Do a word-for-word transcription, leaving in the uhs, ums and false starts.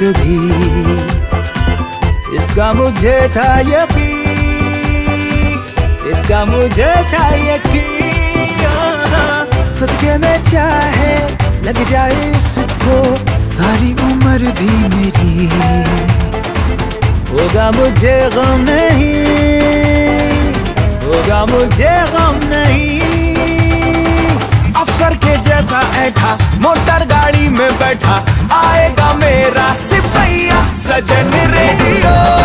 कभी, इसका मुझे था यकीन, इसका मुझे था यकीन। सदके में चाहे लग जाए इसको सारी उम्र भी मेरी, होगा मुझे गम नहीं, होगा मुझे गम नहीं। अफसर के जैसा ऐठा मोटर गाड़ी में बैठा, आएगा मेरा सिपहिया सजन रेडियो।